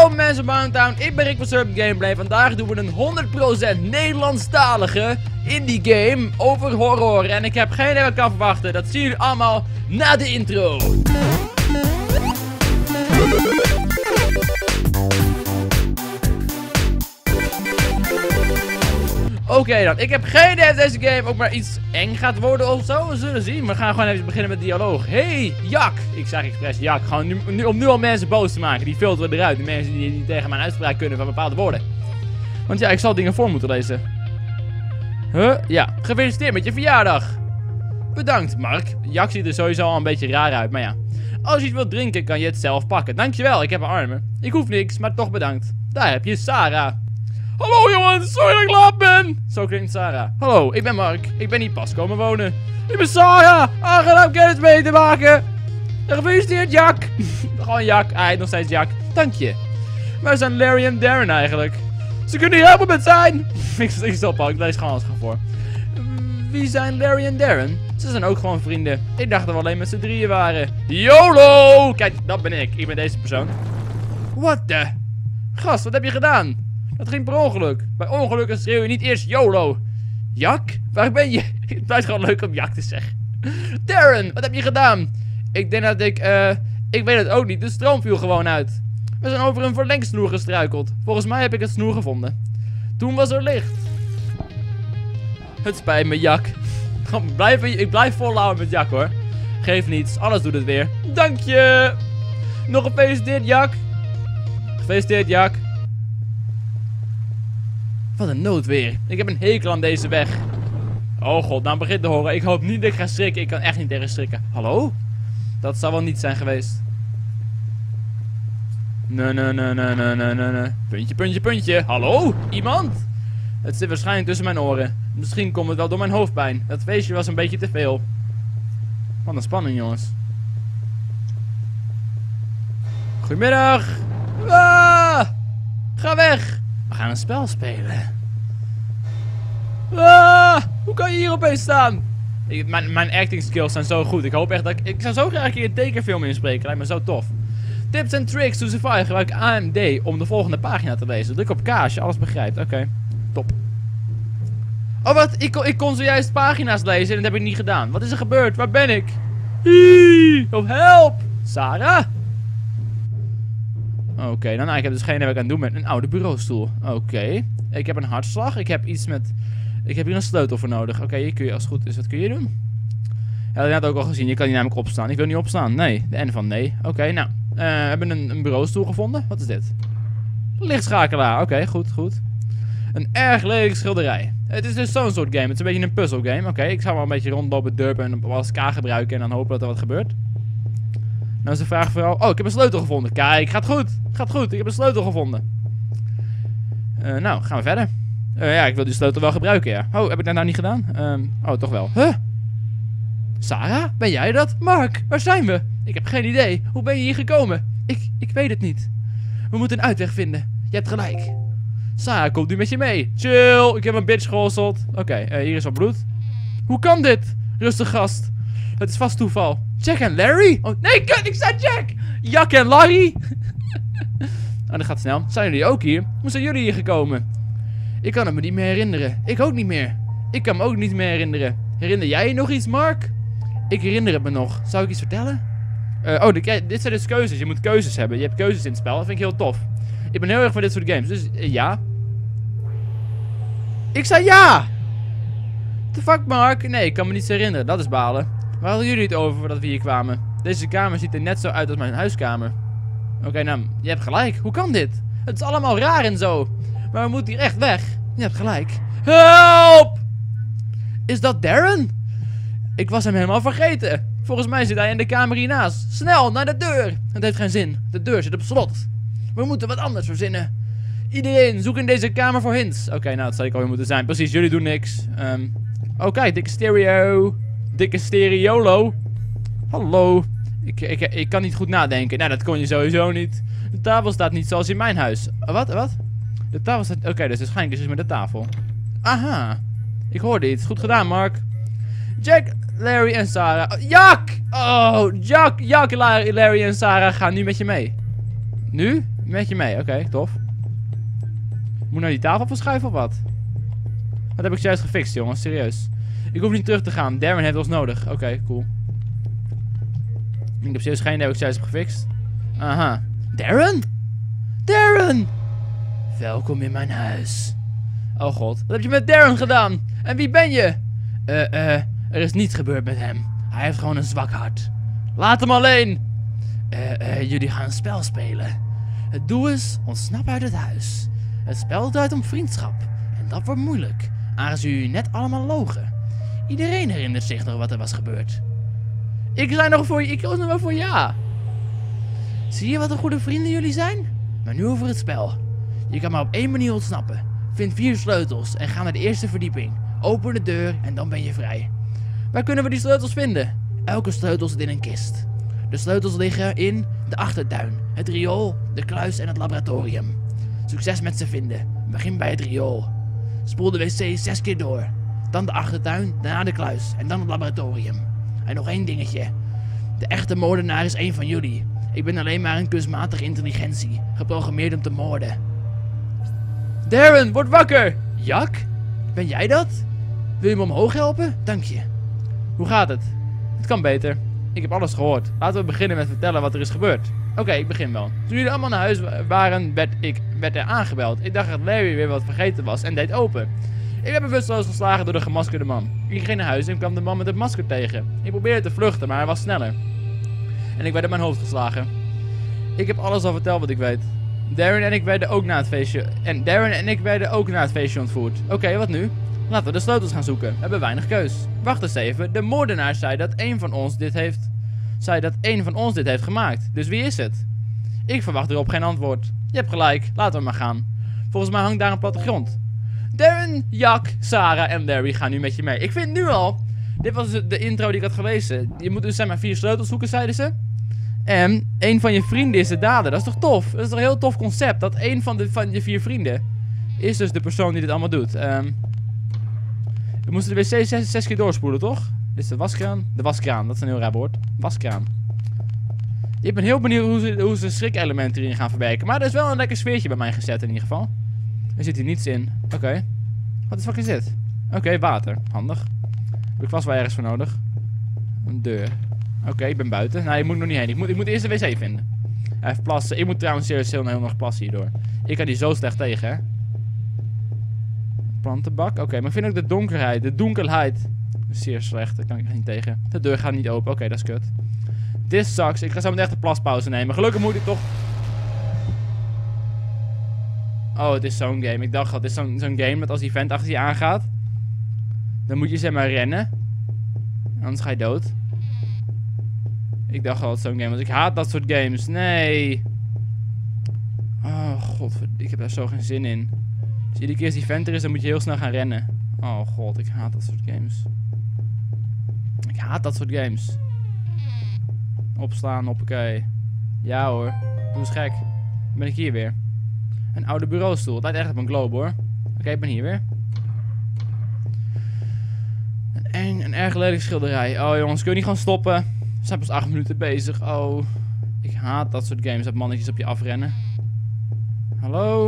Hallo mensen van Bountown, ik ben Rick van Surf Gameplay. Vandaag doen we een 100% Nederlandstalige indie game over horror. En ik heb geen idee wat ik kan verwachten. Dat zien jullie allemaal na de intro. Oké dan, ik heb geen idee of deze game ook maar iets eng gaat worden of zo. We zullen zien. We gaan gewoon even beginnen met dialoog. Hey, Jak! Ik zeg expres Jak. Gewoon om nu al mensen boos te maken. Die filteren eruit. Die mensen die niet tegen mijn uitspraak kunnen van bepaalde woorden. Want ja, ik zal dingen voor moeten lezen. Ja. Gefeliciteerd met je verjaardag. Bedankt, Mark. Jak ziet er sowieso al een beetje raar uit, maar ja. Als je iets wilt drinken, kan je het zelf pakken. Dankjewel, ik heb armen. Ik hoef niks, maar toch bedankt. Daar heb je Sarah. Hallo jongens, sorry dat ik laat ben. Zo klinkt Sarah. Hallo, ik ben Mark. Ik ben hier pas komen wonen. Ik ben Sarah. Aangenaam kennis mee te maken. Gefeliciteerd, Jak. Gewoon Jak. Hij heet nog steeds Jak. Dank je. Waar zijn Larry en Darren eigenlijk? Ze kunnen hier helpen met zijn. Ik stop al, ik lees gewoon alles voor. Wie zijn Larry en Darren? Ze zijn ook gewoon vrienden. Ik dacht dat we alleen met z'n drieën waren. YOLO! Kijk, dat ben ik. Ik ben deze persoon. What the? Gast, wat heb je gedaan? Dat ging per ongeluk. Bij ongelukken schreeuw je niet eerst YOLO. Jak? Waar ben je? Het blijft gewoon leuk om Jak te zeggen. Darren, wat heb je gedaan? Ik denk dat ik weet het ook niet. De stroom viel gewoon uit. We zijn over een verlengsnoer gestruikeld. Volgens mij heb ik het snoer gevonden. Toen was er licht. Het spijt me, Jak. Ik blijf volhouden met Jak, hoor. Geef niets, alles doet het weer. Dank je. Nog gefeliciteerd, Jak. Gefeliciteerd, Jak. Wat een noodweer. Ik heb een hekel aan deze weg. Oh god, nou begint te horen. Ik hoop niet dat ik ga schrikken. Ik kan echt niet tegen schrikken. Hallo? Dat zal wel niet zijn geweest. Nee. Puntje, puntje, puntje. Hallo? Iemand? Het zit waarschijnlijk tussen mijn oren. Misschien komt het wel door mijn hoofdpijn. Dat feestje was een beetje te veel. Wat een spanning, jongens. Goedemiddag. Ah! Ga weg. We gaan een spel spelen. Ah, hoe kan je hier opeens staan? Mijn acting skills zijn zo goed. Ik hoop echt dat ik zou zo graag een keer een tekenfilm inspreken. Lijkt me zo tof. Tips en tricks to survive. Gebruik AMD om de volgende pagina te lezen. Druk op K als je alles begrijpt. Oké, top. Oh wat? Ik kon zojuist pagina's lezen en dat heb ik niet gedaan. Wat is er gebeurd? Waar ben ik? Oh help! Sarah? Oké, nou ik heb dus geen idee wat ik aan het doen ben. Een oude bureaustoel. Oké. Ik heb een hartslag. Ik heb iets met... Ik heb hier een sleutel voor nodig. Oké, hier kun je als het goed is. Wat kun je doen? Ja, dat had ik ook al gezien. Je kan niet namelijk opstaan. Ik wil niet opstaan. Nee. De N van nee. Oké, nou. We hebben een bureaustoel gevonden. Wat is dit? Lichtschakelaar. Oké, goed. Een erg lelijk schilderij. Het is dus zo'n soort game. Het is een beetje een puzzelgame. Oké, ik zou wel een beetje rondlopen, durpen en als K gebruiken en dan hopen dat er wat gebeurt. Nou is de vraag vooral... Oh, ik heb een sleutel gevonden. Kijk, gaat goed. Ik heb een sleutel gevonden. Nou, gaan we verder. Ja, ik wil die sleutel wel gebruiken, ja. Oh, heb ik dat nou niet gedaan? Oh, toch wel. Huh? Sarah? Ben jij dat? Mark, waar zijn we? Ik heb geen idee. Hoe ben je hier gekomen? Ik weet het niet. We moeten een uitweg vinden. Je hebt gelijk. Sarah, komt nu met je mee. Chill, ik heb een bitch gehosseld. Oké, hier is wat bloed. Hoe kan dit? Rustig, gast. Het is vast toeval. Jack en Larry? Oh, nee, kut, ik zei Jack! Jak en Larry? Oh, dat gaat snel. Zijn jullie ook hier? Hoe zijn jullie hier gekomen? Ik kan het me niet meer herinneren. Ik ook niet meer. Ik kan me ook niet meer herinneren. Herinner jij je nog iets, Mark? Ik herinner het me nog. Zou ik iets vertellen? Dit zijn dus keuzes. Je moet keuzes hebben. Je hebt keuzes in het spel. Dat vind ik heel tof. Ik ben heel erg van dit soort games. Dus ja. Ik zei ja! The fuck, Mark? Nee, ik kan me niets herinneren. Dat is balen. Waar hadden jullie het over voordat we hier kwamen? Deze kamer ziet er net zo uit als mijn huiskamer. Oké, nou, je hebt gelijk. Hoe kan dit? Het is allemaal raar en zo. Maar we moeten hier echt weg. Je hebt gelijk. Help! Is dat Darren? Ik was hem helemaal vergeten. Volgens mij zit hij in de kamer hiernaast. Snel, naar de deur. Het heeft geen zin. De deur zit op slot. We moeten wat anders verzinnen. Iedereen, zoek in deze kamer voor hints. Oké, nou, dat zou ik alweer moeten zijn. Precies, jullie doen niks. Oh, kijk, dikke stereo. Dikke stereolo. Hallo. Ik kan niet goed nadenken. Nou, dat kon je sowieso niet. De tafel staat niet zoals in mijn huis. Wat? De tafel staat... Oké, dus waarschijnlijk is het met de tafel. Aha. Ik hoorde iets. Goed gedaan, Mark. Jack, Larry en Sarah. Jak! Oh, Jack, Larry en Sarah gaan nu met je mee. Nu? Met je mee, oké, tof. Moet nou die tafel verschuiven of wat? Wat heb ik juist gefixt, jongens, serieus. Ik hoef niet terug te gaan, Darren heeft ons nodig. Oké, cool. Ik heb serieus geen idee wat ik juist heb gefixt. Aha. Darren? Darren! Welkom in mijn huis. Oh god, wat heb je met Darren gedaan? En wie ben je? Er is niets gebeurd met hem. Hij heeft gewoon een zwak hart. Laat hem alleen! Jullie gaan een spel spelen. Het doel is ontsnappen uit het huis. Het spel draait om vriendschap. En dat wordt moeilijk, aangezien jullie net allemaal logen. Iedereen herinnert zich nog wat er was gebeurd. Ik koos nog wel voor ja. Zie je wat een goede vrienden jullie zijn? Maar nu over het spel. Je kan maar op 1 manier ontsnappen. Vind 4 sleutels en ga naar de eerste verdieping. Open de deur en dan ben je vrij. Waar kunnen we die sleutels vinden? Elke sleutel zit in een kist. De sleutels liggen in de achtertuin, het riool, de kluis en het laboratorium. Succes met ze vinden. Begin bij het riool. Spoel de wc 6 keer door. Dan de achtertuin, daarna de kluis en dan het laboratorium. En nog 1 dingetje. De echte moordenaar is 1 van jullie. Ik ben alleen maar een kunstmatige intelligentie, geprogrammeerd om te moorden. Darren, word wakker! Jak? Ben jij dat? Wil je me omhoog helpen? Dank je. Hoe gaat het? Het kan beter. Ik heb alles gehoord. Laten we beginnen met vertellen wat er is gebeurd. Oké, ik begin wel. Toen jullie allemaal naar huis waren, werd er aangebeld. Ik dacht dat Larry weer wat vergeten was en deed open. Ik werd bewusteloos geslagen door de gemaskerde man. Ik ging naar huis en kwam de man met het masker tegen. Ik probeerde te vluchten, maar hij was sneller. En ik werd op mijn hoofd geslagen. Ik heb alles al verteld wat ik weet. Darren en ik werden ook na het feestje ontvoerd. Oké, wat nu? Laten we de sleutels gaan zoeken. We hebben weinig keus. Wacht eens even. De moordenaar zei dat een van ons dit heeft gemaakt. Dus wie is het? Ik verwacht erop geen antwoord. Je hebt gelijk. Laten we maar gaan. Volgens mij hangt daar een plattegrond. Darren, Jak, Sarah en Larry gaan nu met je mee. Ik vind nu al... Dit was de intro die ik had gelezen. Je moet dus zeg maar 4 sleutels zoeken, zeiden ze. En een van je vrienden is de dader. Dat is toch tof? Dat is toch een heel tof concept. Dat een van je 4 vrienden is dus de persoon die dit allemaal doet. We moesten de wc 6 keer doorspoelen, toch? Dit is de waskraan. De waskraan, dat is een heel raar woord. Waskraan. Ik ben heel benieuwd hoe ze schrikelementen erin gaan verwerken. Maar er is wel een lekker sfeertje bij mij gezet in ieder geval. Er zit hier niets in. Oké. Wat de fuck is dit? Oké, water. Handig. Heb ik vast wel ergens voor nodig. Een deur. Oké, ik ben buiten. Nou, ik moet nog niet heen. Ik moet eerst de wc vinden. Even plassen. Ik moet trouwens serieus heel nog plassen hierdoor. Ik kan die zo slecht tegen, hè. Plantenbak. Oké, maar ik vind ook de donkerheid. Zeer slecht. Daar kan ik niet tegen. De deur gaat niet open. Oké, dat is kut. This sucks. Ik ga zo meteen echt een plaspauze nemen. Gelukkig moet ik toch... Oh, het is zo'n game. Ik dacht al, het is zo'n game dat als die vent achter je aangaat, dan moet je zeg maar rennen. Anders ga je dood. Ik dacht al, het is zo'n game, want ik haat dat soort games. Nee. Oh, god. Ik heb daar zo geen zin in. Dus iedere keer als die vent er is, dan moet je heel snel gaan rennen. Oh, god. Ik haat dat soort games. Ik haat dat soort games. Opslaan, hoppakee. Ja hoor. Doe eens gek. Dan ben ik hier weer. Een oude bureaustoel. Het lijkt echt op een globe hoor. Oké, ik ben hier weer. Een erg lelijke schilderij. Oh jongens, kun je niet gewoon stoppen? We zijn pas 8 minuten bezig. Oh. Ik haat dat soort games dat mannetjes op je afrennen. Hallo?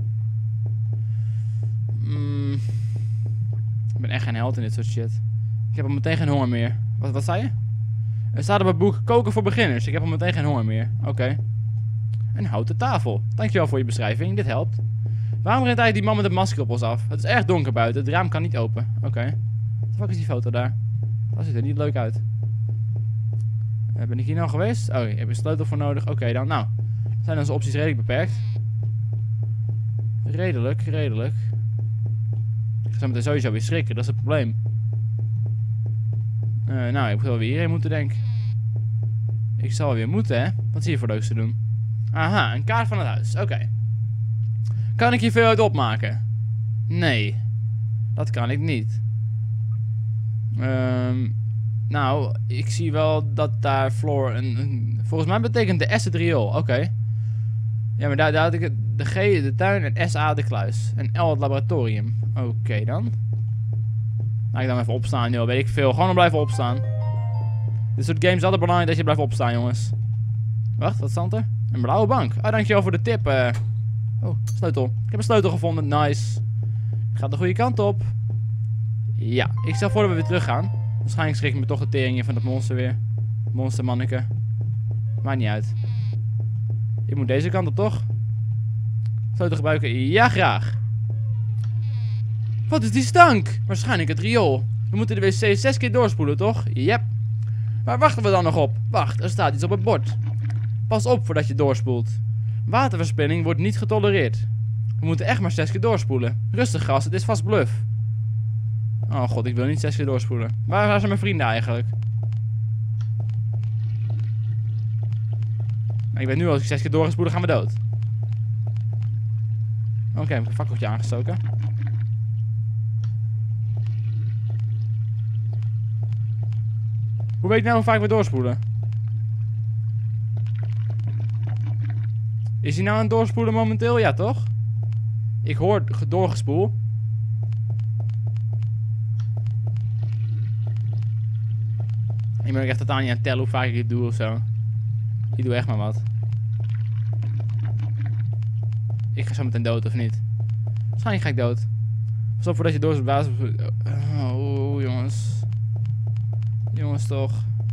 Ik ben echt geen held in dit soort shit. Ik heb al meteen geen honger meer. Wat zei je? Er staat op het boek koken voor beginners. Ik heb al meteen geen honger meer. Oké. Een houten tafel. Dankjewel voor je beschrijving. Dit helpt. Waarom rent eigenlijk die man met het masker op ons af? Het is erg donker buiten. Het raam kan niet open. Oké. Wat de fuck is die foto daar? Dat ziet er niet leuk uit. Ben ik hier nou geweest? Oh, ik heb een sleutel voor nodig. Oké, dan. Nou. Zijn onze opties redelijk beperkt. Redelijk. Ik ga zo meteen sowieso weer schrikken. Dat is het probleem. Nou, ik moet wel weer hierheen moeten, denk ik. Ik zal weer moeten, hè? Wat is hier voor leuks te doen? Aha, een kaart van het huis. Oké. Kan ik hier veel uit opmaken? Nee. Dat kan ik niet. Nou, ik zie wel dat daar floor volgens mij betekent de S het riool. Oké. Ja, maar daar had ik de G de tuin en SA de kluis. En L het laboratorium. Oké dan. Nou, ik dan even opstaan, joh. Weet ik veel. Gewoon om blijven opstaan. Dit soort games is altijd belangrijk dat je blijft opstaan, jongens. Wacht, wat stond er? Een blauwe bank. Oh, dankjewel voor de tip. Oh, sleutel. Ik heb een sleutel gevonden. Nice. Gaat de goede kant op. Ja, ik stel voor dat we weer terug gaan. Waarschijnlijk schrik ik me toch de tering in van dat monster weer. Monstermanneke. Maakt niet uit. Ik moet deze kant op, toch? Sleutel gebruiken. Ja, graag. Wat is die stank? Waarschijnlijk het riool. We moeten de wc 6 keer doorspoelen, toch? Yep. Waar wachten we dan nog op? Wacht, er staat iets op het bord. Pas op voordat je doorspoelt. Waterverspilling wordt niet getolereerd. We moeten echt maar 6 keer doorspoelen. Rustig, gast, het is vast bluff. Oh god, ik wil niet 6 keer doorspoelen. Waar zijn mijn vrienden eigenlijk? Ik weet nu, als ik 6 keer door ga spoelen, gaan we dood. Oké, heb ik een fakkeltje aangestoken. Hoe weet ik nou hoe vaak we doorspoelen? Is hij nou aan het doorspoelen momenteel? Ja, toch? Ik hoor doorgespoel. Ik ben ook echt totaal niet aan het tellen hoe vaak ik dit doe ofzo. Ik doe echt maar wat. Ik ga zo meteen dood, of niet? Waarschijnlijk ga ik dood. Pas op voordat je door zijn basis... Oh, jongens. Jongens, toch.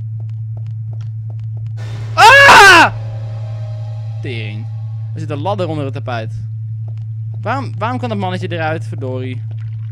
Ah! Tering. Er zit een ladder onder het tapijt. Waarom kan dat mannetje eruit? Verdorie.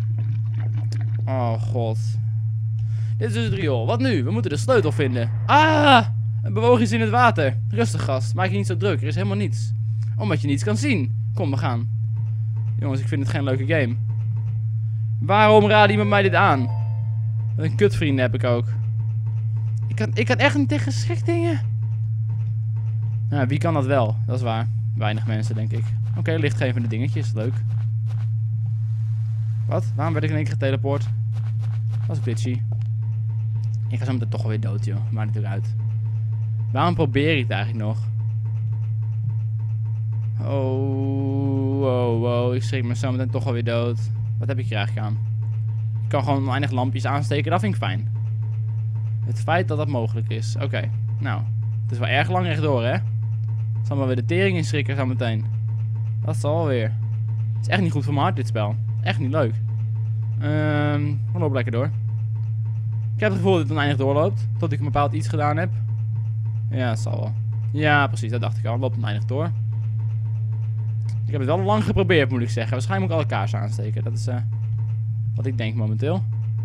Oh, god. Dit is dus het riool. Wat nu? We moeten de sleutel vinden. Ah! Een bewoog is in het water. Rustig, gast. Maak je niet zo druk. Er is helemaal niets. Omdat je niets kan zien. Kom, we gaan. Jongens, ik vind het geen leuke game. Waarom raadt iemand mij dit aan? Wat een kutvrienden heb ik ook. Ik kan echt niet tegen schrikdingen. Nou, wie kan dat wel? Dat is waar. Weinig mensen, denk ik. Oké, lichtgevende dingetjes. Leuk. Wat? Waarom werd ik in één keer geteleport? Dat is glitchy. Ik ga zo meteen toch alweer dood, joh. Maakt natuurlijk uit. Waarom probeer ik het eigenlijk nog? Oh. Ik schrik me zo meteen toch alweer dood. Wat heb ik hier eigenlijk aan? Ik kan gewoon weinig lampjes aansteken. Dat vind ik fijn. Het feit dat dat mogelijk is. Oké. Nou. Het is wel erg lang rechtdoor, hè? Zal maar weer de tering inschrikken zo meteen. Dat zal wel weer. Het is echt niet goed voor mijn hart, dit spel. Echt niet leuk. We lopen lekker door. Ik heb het gevoel dat het oneindig doorloopt. Tot ik een bepaald iets gedaan heb. Ja, dat zal wel. Ja, precies. Dat dacht ik al. Het loopt oneindig door. Ik heb het wel lang geprobeerd, moet ik zeggen. Waarschijnlijk moet ik alle kaarsen aansteken. Dat is wat ik denk momenteel.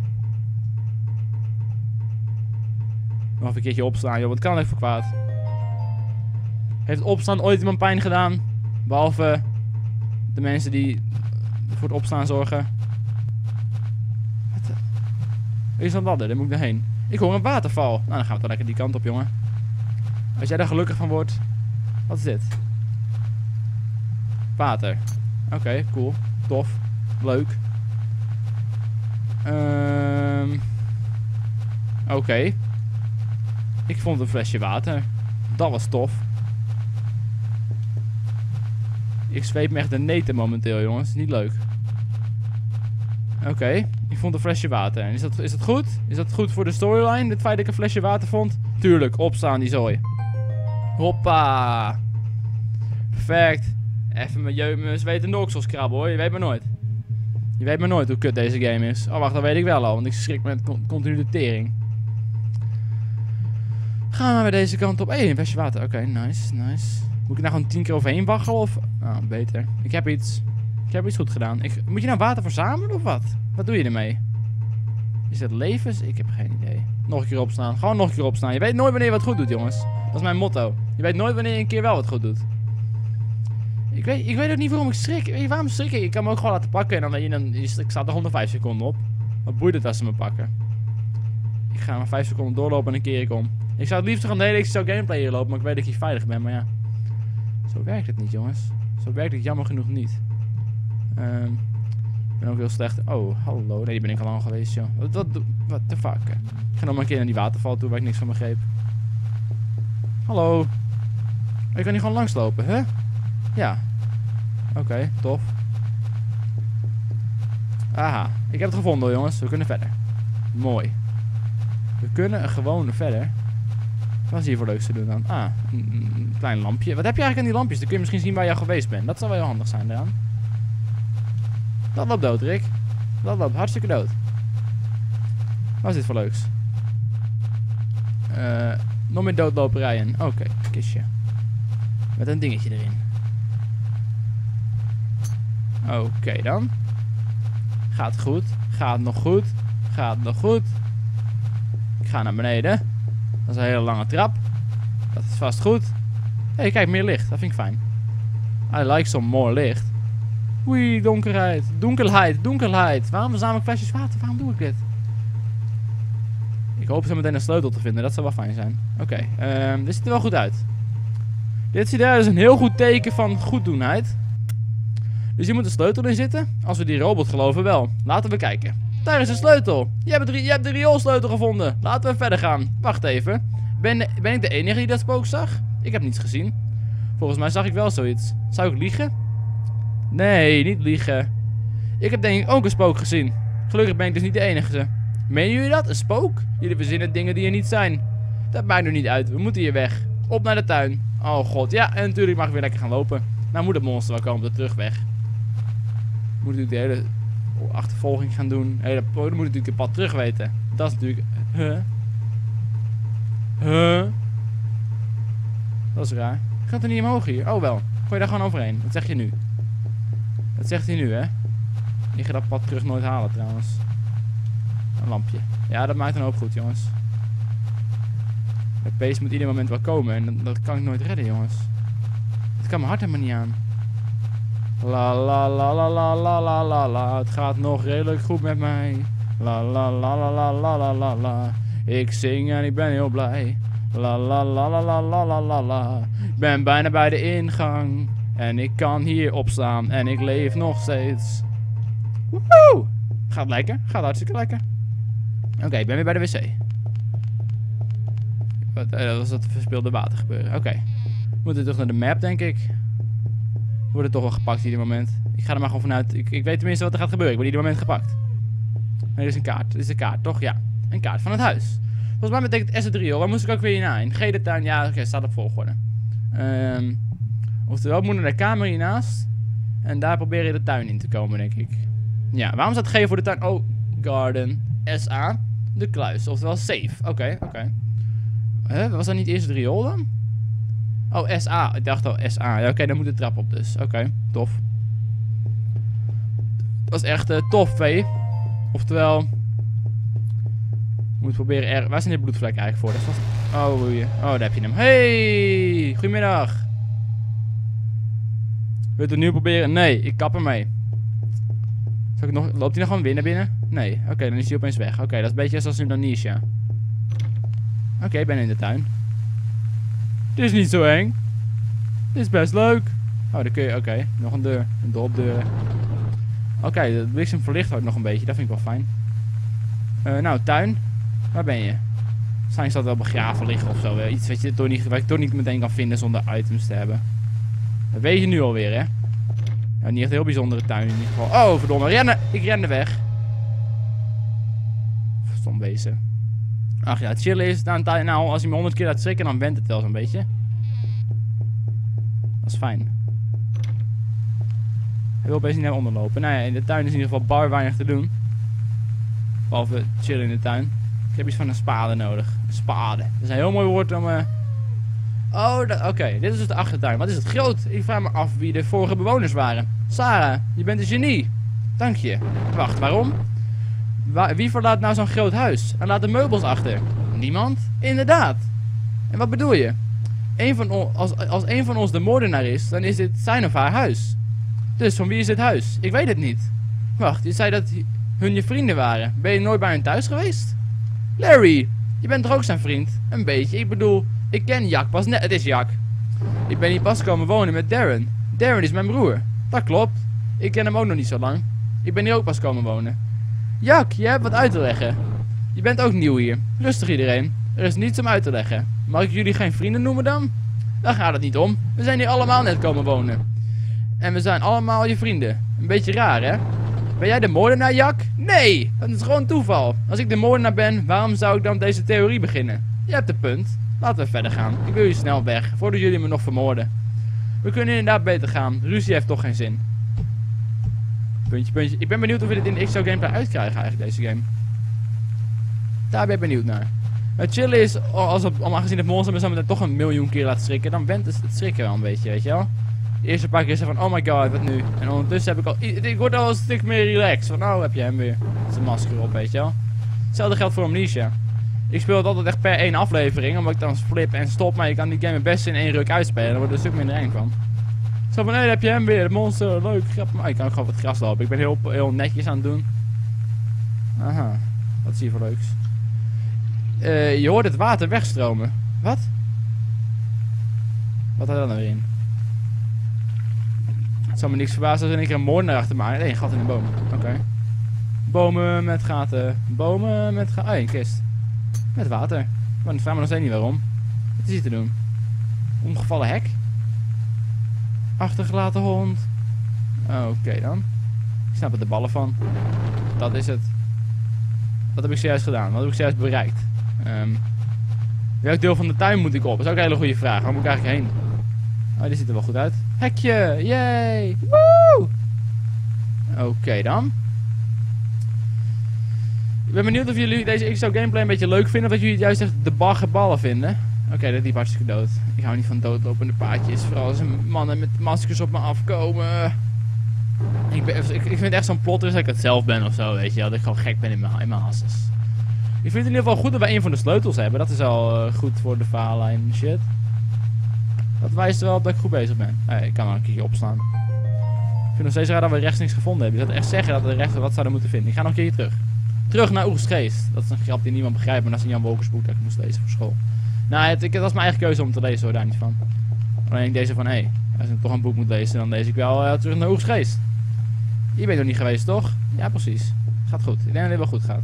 Nog even een keertje opslaan, joh. Wat kan ik voor kwaad? Heeft opstaan ooit iemand pijn gedaan? Behalve de mensen die voor het opstaan zorgen. Wat? Is dat ladder? Daar moet ik doorheen. Ik hoor een waterval. Nou, dan gaan we toch lekker die kant op, jongen. Als jij daar gelukkig van wordt. Wat is dit? Water. Oké, cool. Tof. Leuk. Oké. Ik vond een flesje water. Dat was tof. Ik zweep me echt de neten momenteel, jongens. Niet leuk. Oké. Ik vond een flesje water. En is dat goed? Is dat goed voor de storyline? Het feit dat ik een flesje water vond? Tuurlijk. Opstaan, die zooi. Hoppa. Perfect. Even mijn zwetende oksels krabben, hoor. Je weet maar nooit. Je weet maar nooit hoe kut deze game is. Oh, wacht. Dat weet ik wel al. Want ik schrik met continu de tering. Gaan we maar weer deze kant op. Hé, een flesje water. Oké, nice. Moet ik nou gewoon 10 keer overheen waggelen? Of... Ah, beter. Ik heb iets goed gedaan. Moet je nou water verzamelen of wat? Wat doe je ermee? Is het levens? Ik heb geen idee. Nog een keer opstaan. Gewoon nog een keer opstaan. Je weet nooit wanneer je wat goed doet, jongens. Dat is mijn motto. Je weet nooit wanneer je een keer wel wat goed doet. Ik weet ook niet waarom ik schrik. Weet je, waarom schrik ik? Ik kan me ook gewoon laten pakken en dan ik sta er 105 seconden op. Wat boeit het als ze me pakken? Ik ga maar 5 seconden doorlopen en dan keer ik om. Ik zou het liefst gaan de hele gameplay hier lopen, maar ik weet dat ik hier veilig ben, maar ja. Zo werkt het niet, jongens. Zo werkt het jammer genoeg niet. Ik ben ook heel slecht. Oh, hallo. Nee, die ben ik al lang geweest, joh. Wat de fuck? Ik ga nog maar een keer naar die waterval toe waar ik niks van begreep. Hallo. Ik kan hier gewoon langslopen, hè? Ja. Oké, tof. Aha. Ik heb het gevonden, hoor, jongens. We kunnen verder. Mooi. We kunnen gewoon verder. Wat is hier voor leuks te doen dan? Ah, een klein lampje. Wat heb je eigenlijk aan die lampjes? Dan kun je misschien zien waar je al geweest bent. Dat zou wel heel handig zijn eraan. Dat loopt dood, Rick. Dat loopt hartstikke dood. Wat is dit voor leuks? Nog meer doodloperijen. Oké, kistje. Met een dingetje erin. Oké dan. Gaat goed. Gaat nog goed. Gaat nog goed. Ik ga naar beneden. Dat is een hele lange trap. Dat is vast goed. Hé, kijk, meer licht. Dat vind ik fijn. I like some more licht. Oei, donkerheid. Donkerheid, donkerheid. Waarom verzamel ik flesjes water? Waarom doe ik dit? Ik hoop zo meteen een sleutel te vinden. Dat zou wel fijn zijn. Oké, dit ziet er wel goed uit. Dit ziet eruit als een heel goed teken van goeddoenheid. Dus hier moet een sleutel in zitten. Als we die robot geloven wel. Laten we kijken. Daar is een sleutel. Je hebt de rioolsleutel gevonden. Laten we verder gaan. Wacht even. Ben ik de enige die dat spook zag? Ik heb niets gezien. Volgens mij zag ik wel zoiets. Zou ik liegen? Nee, niet liegen. Ik heb denk ik ook een spook gezien. Gelukkig ben ik dus niet de enige. Menen jullie dat? Een spook? Jullie verzinnen dingen die er niet zijn. Dat maakt nu niet uit. We moeten hier weg. Op naar de tuin. Oh god. Ja, en natuurlijk mag ik weer lekker gaan lopen. Nou moet het monster wel komen op de terugweg. Moet natuurlijk de hele achtervolging gaan doen. Dan moet ik natuurlijk het pad terug weten. Dat is natuurlijk... Dat is raar. Gaat er niet omhoog hier? Oh wel. Gooi je daar gewoon overheen. Wat zeg je nu? Dat zegt hij nu, hè? Je gaat dat pad terug nooit halen, trouwens. Een lampje. Ja, dat maakt een hoop goed, jongens. Het beest moet ieder moment wel komen. En dat kan ik nooit redden, jongens. Het kan mijn hart helemaal niet aan. La la la la la la la la la. Het gaat nog redelijk goed met mij. La la la la la la la la la. Ik zing en ik ben heel blij. La la la la la la la la la. Ik ben bijna bij de ingang. En ik kan hier opstaan. En ik leef nog steeds. Woehoe! Gaat lekker. Gaat hartstikke lekker. Oké, ik ben weer bij de wc. Wat was dat verspeelde water gebeuren? Oké. We moeten terug naar de map, denk ik. We worden toch wel gepakt ieder moment. Ik ga er maar gewoon vanuit. Ik weet tenminste wat er gaat gebeuren. Ik word ieder moment gepakt. Nee, dit is een kaart. Dit is een kaart, toch? Ja. Een kaart van het huis. Volgens mij betekent S3, hoor. Waar moest ik ook weer hierna in? Gele tuin. Ja, oké, staat op volgorde. Oftewel, ik moet naar de kamer hiernaast. En daar proberen de tuin in te komen, denk ik. Ja, waarom staat G voor de tuin? Oh, garden. SA. De kluis. Oftewel safe. Oké. Was dat niet eerst het riool dan? Oh, SA. Ik dacht al SA. Ja, oké, dan moet de trap op dus. Oké, tof. Dat is echt tof, vee. Oftewel... Moet proberen waar zijn die bloedvlekken eigenlijk voor? Dat is vast... Oh, daar heb je hem. Hey! Goedemiddag. Wilt u het nu proberen? Nee, ik kap ermee. Loopt hij nog gewoon weer naar binnen? Nee. Oké, dan is hij opeens weg. Oké, dat is een beetje zoals in Indonesia. Oké, ik ben in de tuin. Dit is niet zo eng. Dit is best leuk. Oh, dan kun je... Oké, nog een deur. Een dropdeur. Oké, de bliksem verlicht ook nog een beetje. Dat vind ik wel fijn. Nou, tuin. Waar ben je? Waarschijnlijk zal het wel begraven liggen of zo. Iets wat ik toch niet meteen kan vinden zonder items te hebben. Dat weet je nu alweer, hè? Nou, niet echt een heel bijzondere tuin in ieder geval. Oh, verdomme. Rennen! Ik rende weg. Stom wezen. Ach ja, het chillen is... Nou, als je me 100 keer laat schrikken, dan went het wel zo'n beetje. Dat is fijn. Hij wil opeens niet naar onder lopen. Nou ja, in de tuin is in ieder geval bar weinig te doen. Behalve chillen in de tuin. Ik heb iets van een spade nodig. Een spade. Dat is een heel mooi woord om... Oké, dit is dus de achtertuin. Wat is het groot? Ik vraag me af wie de vorige bewoners waren. Sarah, je bent een genie. Dank je. Wacht, waarom? Wie verlaat nou zo'n groot huis? En laat de meubels achter? Niemand? Inderdaad. En wat bedoel je? Als een van ons de moordenaar is, dan is dit zijn of haar huis. Dus van wie is dit huis? Ik weet het niet. Wacht, je zei dat hun je vrienden waren. Ben je nooit bij hun thuis geweest? Larry, je bent toch ook zijn vriend? Een beetje, ik bedoel, ik ken Jack pas net. Het is Jack. Ik ben hier pas komen wonen met Darren. Darren is mijn broer. Dat klopt. Ik ken hem ook nog niet zo lang. Ik ben hier ook pas komen wonen. Jack, je hebt wat uit te leggen. Je bent ook nieuw hier. Rustig iedereen. Er is niets om uit te leggen. Mag ik jullie geen vrienden noemen dan? Daar gaat het niet om. We zijn hier allemaal net komen wonen. En we zijn allemaal je vrienden. Een beetje raar, hè? Ben jij de moordenaar, Jack? Nee, dat is gewoon toeval. Als ik de moordenaar ben, waarom zou ik dan deze theorie beginnen? Je hebt een punt. Laten we verder gaan. Ik wil hier snel weg, voordat jullie me nog vermoorden. We kunnen inderdaad beter gaan. Ruzie heeft toch geen zin. Puntje, puntje. Ik ben benieuwd of we dit in de XO gameplay uitkrijgen eigenlijk, deze game. Daar ben ik benieuwd naar. Het chillen is, aangezien het monster me zo meteen toch een miljoen keer laat schrikken, dan bent het schrikken wel een beetje, weet je wel. De eerste paar keer is er van, oh my god, wat nu? En ondertussen heb ik al, ik word al een stuk meer relaxed. Van, oh, heb je hem weer. Zijn masker op, weet je wel. Hetzelfde geldt voor Amnesia. Ik speel het altijd echt per 1 aflevering, omdat ik dan flip en stop, maar je kan die game het beste in 1 ruk uitspelen, dan wordt er een stuk minder eng van. Zo van, hé, heb je hem weer, het monster, leuk, grap. Maar ik kan ook gewoon wat gras lopen, ik ben heel netjes aan het doen. Aha, wat is hier voor leuks? Je hoort het water wegstromen. Wat? Wat had er dan weer in? Het zou me niks verbazen als er een keer een moordenaar achter me aan. Nee, een gat in de boom. Oké. Bomen met gaten. Bomen met gaten. Ah, een kist. Met water. Maar ik vraag me nog steeds niet waarom. Wat is hier te doen? Omgevallen hek? Achtergelaten hond. Oké dan. Ik snap er de ballen van. Dat is het. Wat heb ik zojuist gedaan? Wat heb ik zojuist bereikt? Welk deel van de tuin moet ik op? Dat is ook een hele goede vraag. Waar moet ik eigenlijk heen? Oh, die ziet er wel goed uit. Hekje! Yay! Woe! Oké dan. Ik ben benieuwd of jullie deze XO gameplay een beetje leuk vinden. Of dat jullie het juist echt de bagger ballen vinden. Oké, dat liep hartstikke dood. Ik hou niet van doodlopende paadjes. Vooral als er mannen met maskers op me afkomen. Ik vind het echt zo'n plot is dat ik het zelf ben of zo, weet je wel. Dat ik gewoon gek ben in mijn hasses. Ik vind het in ieder geval goed dat wij een van de sleutels hebben. Dat is al goed voor de verhaallijn shit. Dat wijst er wel op dat ik goed bezig ben. Ik kan wel een keertje opslaan. Ik vind nog steeds raar dat we rechts niks gevonden hebben. Je zou echt zeggen dat we rechts wat zouden moeten vinden. Ik ga nog een keertje terug. Terug naar Oegstgeest. Dat is een grap die niemand begrijpt, maar dat is een Jan Wolkersboek dat ik moest lezen voor school. Nou, het was mijn eigen keuze om te lezen hoor, daar niet van. Alleen ik deze van, hé, als ik toch een boek moet lezen, dan lees ik wel terug naar Oegstgeest. Je bent nog niet geweest, toch? Ja, precies. Gaat goed. Ik denk dat dit wel goed gaat.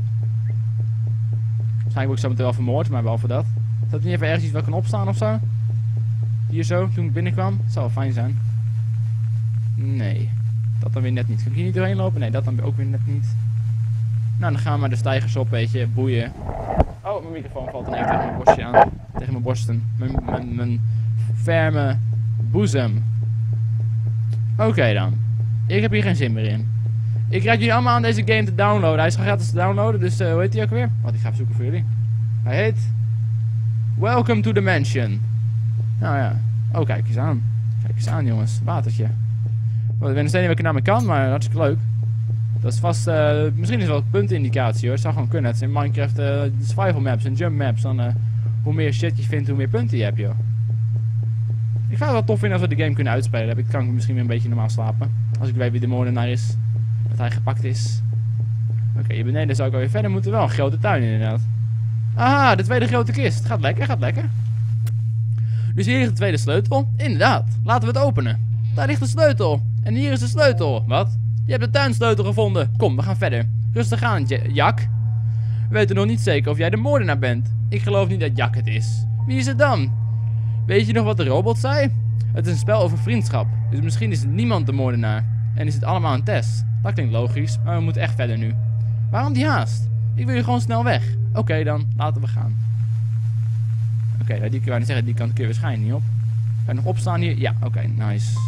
Waarschijnlijk word ik zo meteen wel vermoord, maar behalve dat. Zou er niet even ergens iets wel kan opstaan of zo? Hier zo, toen ik binnenkwam. Dat zou wel fijn zijn. Nee. Dat dan weer net niet. Kan ik hier niet doorheen lopen? Nee, dat dan ook weer net niet. Nou, dan gaan we maar de stijgers op, weet je, boeien. Oh, mijn microfoon valt ineens tegen mijn borstje aan. Tegen mijn borsten. Mijn ferme boezem. Oké dan. Ik heb hier geen zin meer in. Ik raad jullie allemaal aan deze game te downloaden. Hij is gratis te downloaden, dus hoe heet hij ook weer? Wat, ik ga zoeken voor jullie. Hij heet Welcome to the Mansion. Nou ja. Oh, kijk eens aan. Kijk eens aan, jongens. Watertje. Ik weet nog steeds niet welke naam ik kan, maar hartstikke leuk. Dat is vast, misschien is het wel een puntenindicatie hoor. Het zou gewoon kunnen. Het is in Minecraft survival maps en jump maps. Dan hoe meer shit je vindt, hoe meer punten je hebt, joh. Ik zou het wel tof vinden als we de game kunnen uitspelen. Dan kan ik misschien weer een beetje normaal slapen. Als ik weet wie de moordenaar is. Dat hij gepakt is. Oké, hier beneden zou ik alweer verder moeten. Wel een grote tuin inderdaad. Aha, de tweede grote kist. Gaat lekker, gaat lekker. Dus hier ligt de tweede sleutel. Inderdaad, laten we het openen. Daar ligt de sleutel. En hier is de sleutel. Wat? Je hebt de tuinsleutel gevonden. Kom, we gaan verder. Rustig aan, Jak. We weten nog niet zeker of jij de moordenaar bent. Ik geloof niet dat Jak het is. Wie is het dan? Weet je nog wat de robot zei? Het is een spel over vriendschap. Dus misschien is niemand de moordenaar. En is het allemaal een test. Dat klinkt logisch, maar we moeten echt verder nu. Waarom die haast? Ik wil hier gewoon snel weg. Oké dan, laten we gaan. Oké, die kan niet zeggen, die kant kun je waarschijnlijk niet op. Kan je nog opstaan hier? Ja, oké, nice.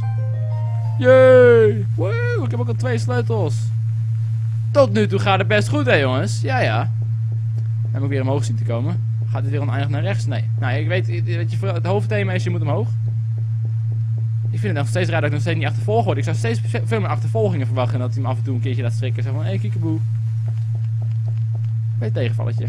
Yay! Woe, ik heb ook al 2 sleutels. Tot nu toe gaat het best goed, hè jongens? Ja, ja. Dan moet ik weer omhoog zien te komen. Gaat dit weer oneindig naar rechts? Nee. Nou, ik weet, het hoofdthema is, je moet omhoog. Ik vind het nog steeds raar dat ik nog steeds niet achtervolgd word. Ik zou steeds veel meer achtervolgingen verwachten. Dat hij me af en toe een keertje laat strikken. Zo van, hé, kiekeboe. Beetje tegenvalletje.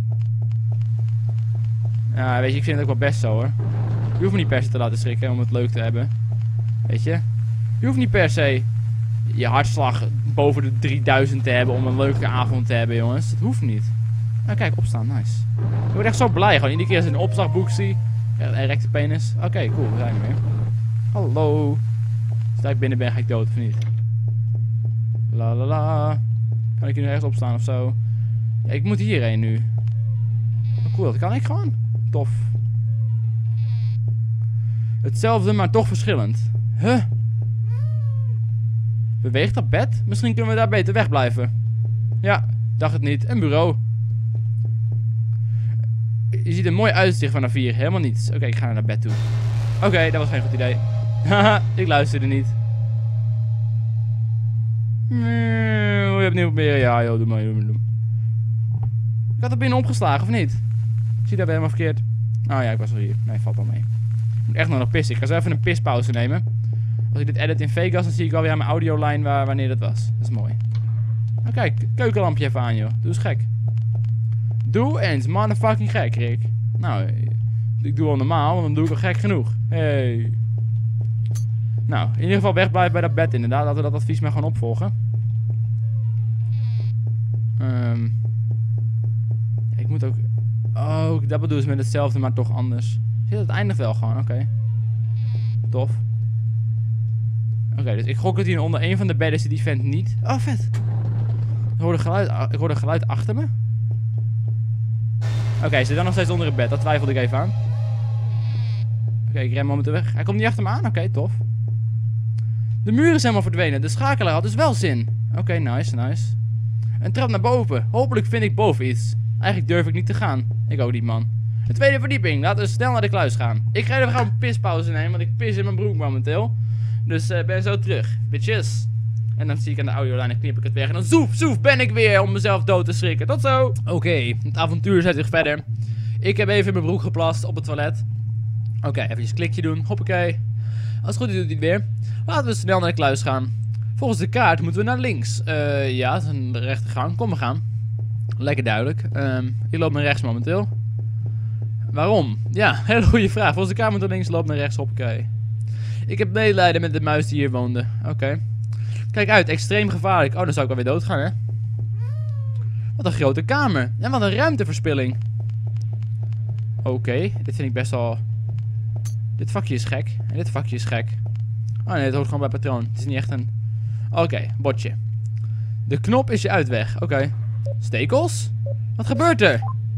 Ja, weet je, ik vind het ook wel best zo hoor. Je hoeft me niet per se te laten schrikken om het leuk te hebben. Weet je? Je hoeft niet per se je hartslag boven de 3000 te hebben om een leuke avond te hebben, jongens. Dat hoeft niet. Nou, kijk, opstaan, nice. Ik word echt zo blij, gewoon iedere keer als ik een opslagboek zie. Een erecte penis. Oké, cool, we zijn er weer. Hallo. Als ik binnen ben, ga ik dood of niet? La la la. Kan ik hier nu ergens opstaan of zo? Ja, ik moet hierheen nu. Oh, cool, dat kan ik gewoon. Tof. Hetzelfde, maar toch verschillend. Huh? Beweegt dat bed? Misschien kunnen we daar beter wegblijven. Ja, dacht het niet. Een bureau. Je ziet een mooi uitzicht vanaf hier. Helemaal niets. Oké, ik ga naar bed toe. Oké, dat was geen goed idee. Haha, ik luisterde niet. Wil je opnieuw proberen? Ja, joh, doe maar. Ik had er binnen opgeslagen, of niet? Ik zie dat helemaal verkeerd. Oh ja, ik was al hier. Nee, valt wel mee. Ik moet echt nog pissen. Ik ga zo even een pispauze nemen. Als ik dit edit in Vegas, dan zie ik alweer aan mijn audiolijn wanneer dat was. Dat is mooi. Nou kijk, keukenlampje even aan, joh. Doe eens gek. Doe eens motherfucking gek, Rick. Nou, ik doe wel normaal, want dan doe ik al gek genoeg. Hey. Nou, in ieder geval wegblijven bij dat bed inderdaad. Laten we dat advies maar gewoon opvolgen. Ik moet ook... Oh, dat bedoel ik met hetzelfde, maar toch anders. Zit het eindigt wel gewoon, oké. Tof. Oké, dus ik gok dat hier onder een van de bedden zit die vent niet. Oh, vet. Ik hoorde geluid achter me. Oké, ze zit dan nog steeds onder het bed. Dat twijfelde ik even aan. Oké, ik ren momenteel weg. Hij komt niet achter me aan? Oké, tof. De muur is helemaal verdwenen. De schakelaar had dus wel zin. Oké, nice. Een trap naar boven. Hopelijk vind ik boven iets. Eigenlijk durf ik niet te gaan. Ik ook niet, man. De tweede verdieping. Laten we snel naar de kluis gaan. Ik ga even gaan een pispauze nemen, want ik pis in mijn broek momenteel. Dus ben zo terug. Bitches. En dan zie ik aan de audiolijn en knip ik het weg. En dan zoef ben ik weer om mezelf dood te schrikken. Tot zo. Oké, het avontuur zet zich verder. Ik heb even in mijn broek geplast op het toilet. Oké, even een klikje doen. Hoppakee. Als het goed is doet hij het weer. Laten we snel naar de kluis gaan. Volgens de kaart moeten we naar links. Ja, dat is een rechte gang. Kom, we gaan. Lekker duidelijk. Ik loop naar rechts momenteel. Waarom? Ja, hele goede vraag. Volgens de kaart moeten we links, loop naar rechts. Hoppakee. Ik heb medelijden met de muis die hier woonde. Oké. Kijk uit, extreem gevaarlijk. Oh, dan zou ik alweer doodgaan, hè? Wat een grote kamer. En wat een ruimteverspilling. Oké, dit vind ik best wel... Dit vakje is gek. En dit vakje is gek. Oh nee, het hoort gewoon bij patroon. Het is niet echt een... Oké, botje. De knop is je uitweg. Oké. Stekels? Wat gebeurt er?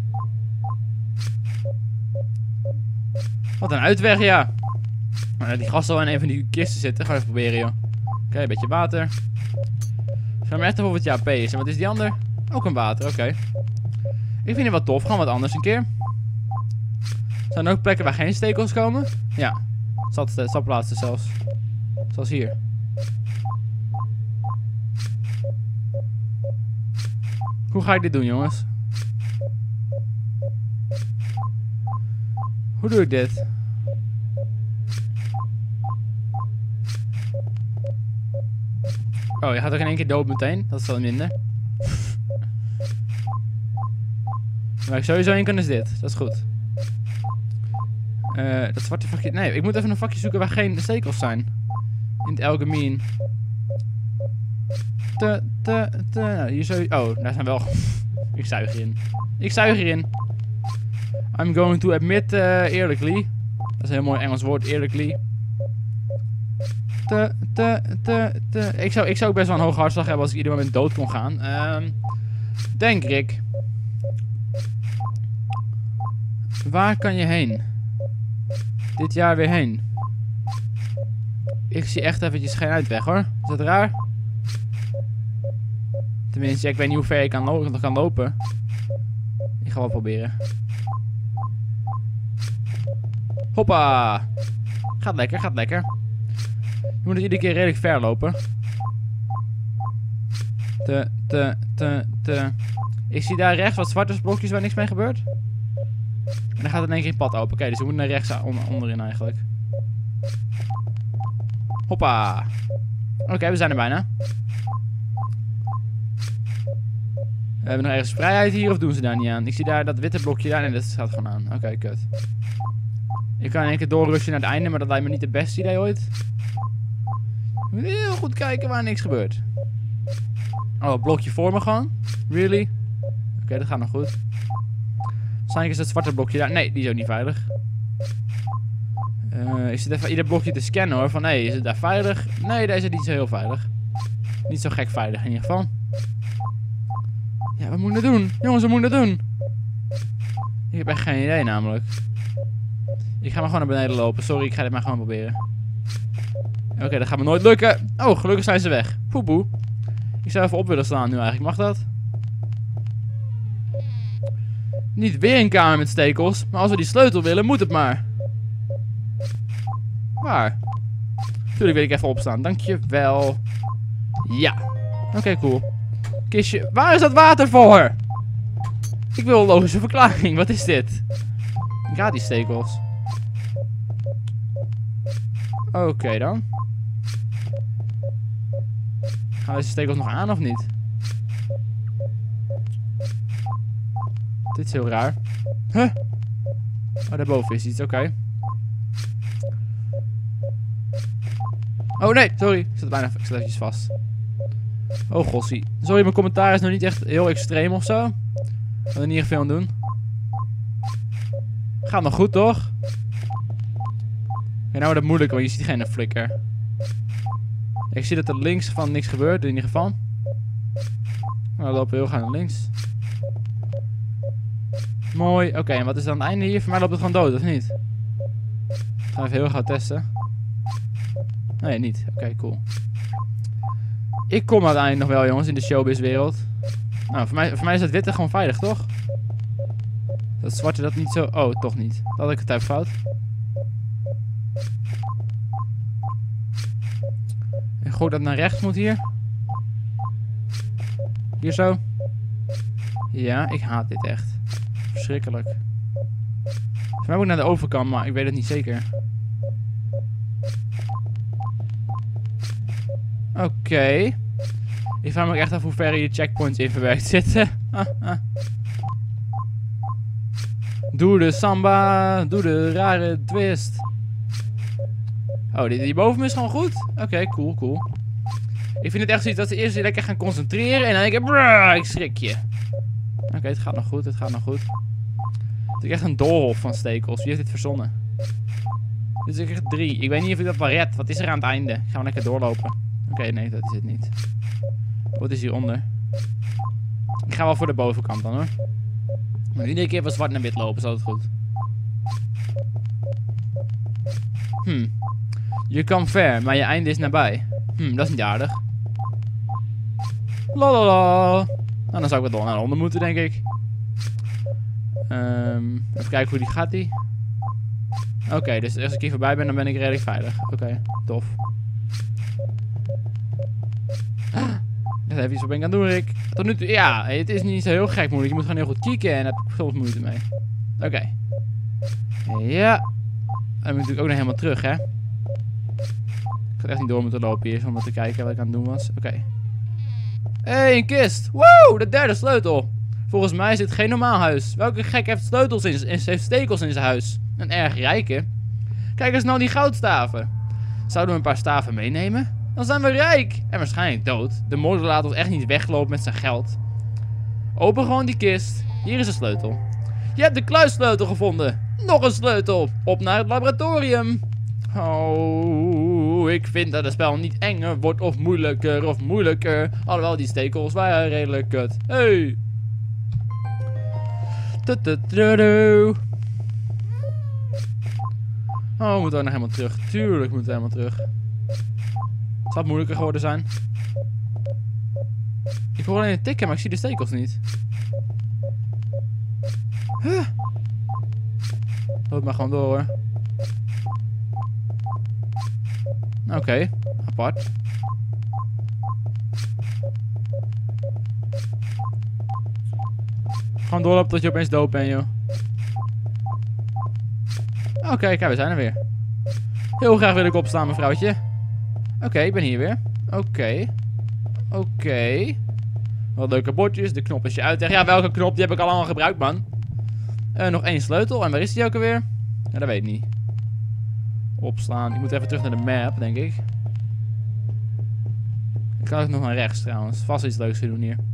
Wat een uitweg, ja. Die gast zal in een van die kisten zitten. Ga even proberen, joh. Oké, een beetje water. Vraag me echt af of het je AP is. En wat is die ander? Ook een water, oké. Ik vind het wel tof. Gewoon wat anders een keer. Zijn er ook plekken waar geen stekels komen? Ja. Zat plaatsen zelfs. Zoals hier. Hoe ga ik dit doen, jongens? Hoe doe ik dit? Oh, je gaat ook in één keer dood meteen. Dat is wel minder. Waar ik sowieso in kan is dit. Dat is goed. Dat zwarte vakje... Nee, ik moet even een vakje zoeken waar geen stekels zijn. In het algemeen. Nou, hier zo... Oh, daar zijn wel... Ik zuig hierin. Ik zuig hierin. I'm going to admit eerlijkly. Dat is een heel mooi Engels woord, eerlijkly. Ik zou ook best wel een hoge hartslag hebben als ik ieder moment dood kon gaan. Denk ik. Waar kan je heen? Dit jaar weer heen. Ik zie echt eventjes geen uitweg, hoor. Is dat raar? Tenminste, ik weet niet hoe ver ik kan lopen. Ik ga wel proberen. Hoppa! Gaat lekker, gaat lekker. Je moet het iedere keer redelijk ver lopen. Ik zie daar rechts wat zwarte blokjes waar niks mee gebeurt. En dan gaat het in één keer een pad open. Oké, dus we moeten naar rechts onderin eigenlijk. Hoppa! Oké, we zijn er bijna. We hebben nog ergens vrijheid hier of doen ze daar niet aan? Ik zie daar dat witte blokje daar en dat gaat gewoon aan. Oké, kut. Ik kan in één keer doorrushen naar het einde, maar dat lijkt me niet het beste idee ooit. Je moet heel goed kijken waar niks gebeurt. Oh, blokje voor me gewoon. Really? Oké, dat gaat nog goed. Waarschijnlijk is het zwarte blokje daar. Nee, die is ook niet veilig. Ik zit even ieder blokje te scannen hoor. Van hé, is het daar veilig? Nee, deze is niet zo heel veilig. Niet zo gek veilig in ieder geval. Ja, wat moeten we doen? Jongens, wat moeten we doen? Ik heb echt geen idee namelijk. Ik ga maar gewoon naar beneden lopen. Sorry, ik ga dit maar gewoon proberen. Oké, dat gaat me nooit lukken. Oh, gelukkig zijn ze weg. Poepoe. Ik zou even op willen slaan nu eigenlijk. Mag dat? Niet weer een kamer met stekels. Maar als we die sleutel willen, moet het maar. Waar? Tuurlijk wil ik even opstaan. Dankjewel. Ja. Oké, cool. Kistje. Waar is dat water voor? Ik wil een logische verklaring. Wat is dit? Gratis stekels. Oké dan. Gaan deze stekels nog aan of niet? Dit is heel raar. Huh? Oh, daarboven is iets. Oké. Oh nee, sorry. Ik zat bijna eventjes vast. Oh gossie. Sorry, mijn commentaar is nog niet echt heel extreem of zo. Ik wil er niet echt veel aan doen. Gaat nog goed, toch? Oké, nou wordt het moeilijk, want je ziet geen flikker. Ik zie dat er links van niks gebeurt, in ieder geval. Nou, we lopen heel graag naar links. Mooi. Oké, en wat is dan het einde hier? Voor mij loopt het gewoon dood, of niet? Gaan we even heel gauw testen. Nee, niet. Oké, cool. Ik kom uiteindelijk nog wel, jongens, in de showbizwereld. Nou, voor mij is het witte gewoon veilig, toch? Dat zwarte dat niet zo... Oh, toch niet. Dat had ik het even fout. En goed dat naar rechts moet hier. Hier zo. Ja, ik haat dit echt. Verschrikkelijk. Voor mij moet ik naar de overkant, maar ik weet het niet zeker. Oké. Ik vraag me ook echt af hoe ver je checkpoints in verwerkt zitten. Doe de samba. Doe de rare twist. Oh, die boven me is gewoon goed? Oké, cool. Ik vind het echt zoiets dat ze eerst lekker gaan concentreren en dan denk ik, brrr, ik schrik je. Oké, het gaat nog goed, Het is echt een doolhof van stekels. Wie heeft dit verzonnen? Dit is echt 3. Ik weet niet of ik dat wel red. Wat is er aan het einde? Gaan we lekker doorlopen. Oké, nee, dat is het niet. Wat is hieronder? Ik ga wel voor de bovenkant dan, hoor. Maar iedere keer van zwart naar wit lopen is altijd goed. Je kan ver, maar je einde is nabij. Dat is niet aardig. Lalala. Nou, dan zou ik wel door naar onder moeten, denk ik. Even kijken hoe die gaat die. Oké, dus als ik hier voorbij ben, dan ben ik redelijk veilig. Oké, tof. Dat heb je zo ben ik aan het doen, Rick. Tot nu toe, ja, het is niet zo heel gek moeilijk. Je moet gewoon heel goed kieken en daar heb ik soms moeite mee. Oké. Ja. Dan moet ik natuurlijk ook nog helemaal terug, hè. Ik ga echt niet door moeten lopen hier, zonder te kijken wat ik aan het doen was. Oké. Hé, een kist. Wow, de derde sleutel. Volgens mij is dit geen normaal huis. Welke gek heeft heeft stekels in zijn huis? Een erg rijke. Kijk eens nou die goudstaven. Zouden we een paar staven meenemen? Dan zijn we rijk. En waarschijnlijk dood. De moordenaar laat ons echt niet weglopen met zijn geld. Open gewoon die kist. Hier is de sleutel. Je hebt de kluissleutel gevonden. Nog een sleutel. Op naar het laboratorium. Oh, ik vind dat het spel niet enger wordt of moeilijker. Alhoewel die stekels waren redelijk kut. Hey. Oh, we moeten nog helemaal terug. Tuurlijk moeten we helemaal terug. Zal het moeilijker geworden zijn? Ik hoor alleen het tikken, maar ik zie de stekels niet. Huh. Loop maar gewoon door, hoor. Oké, apart. Gewoon doorlopen tot je opeens dood bent, joh. Oké, kijk, we zijn er weer. Heel graag wil ik opstaan, mevrouwtje. Oké, ik ben hier weer. Oké. Wat leuke bordjes, de knop is je uit. Ja, welke knop? Die heb ik al allemaal gebruikt, man. Nog 1 sleutel. En waar is die ook alweer? Ja, dat weet ik niet. Opslaan. Ik moet even terug naar de map, denk ik. Ik kan ook nog naar rechts, trouwens. Vast iets leuks te doen hier.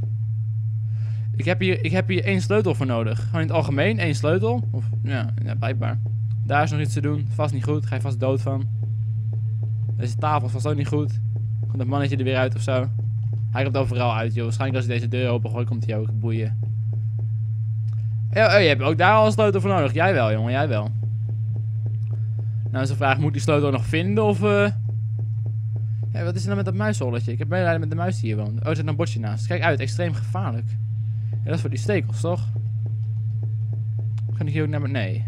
Ik heb hier 1 sleutel voor nodig. Gewoon in het algemeen 1 sleutel. Of, ja, blijkbaar. Daar is nog iets te doen. Vast niet goed. Ga je vast dood van. Deze tafel is vast ook niet goed. Komt dat mannetje er weer uit of zo. Hij komt overal uit, joh. Waarschijnlijk als ik deze deur open gooi, komt hij ook boeien. Je hebt ook daar al een sleutel voor nodig. Jij wel, jongen. Jij wel. Nou is de vraag, moet die sleutel nog vinden of... Ja, wat is er nou met dat muisholletje? Ik heb medelijden met de muis die hier woont. Oh, er zit een bordje naast. Kijk uit, extreem gevaarlijk. Ja, dat is voor die stekels, toch? hier ook naar beneden? Nee.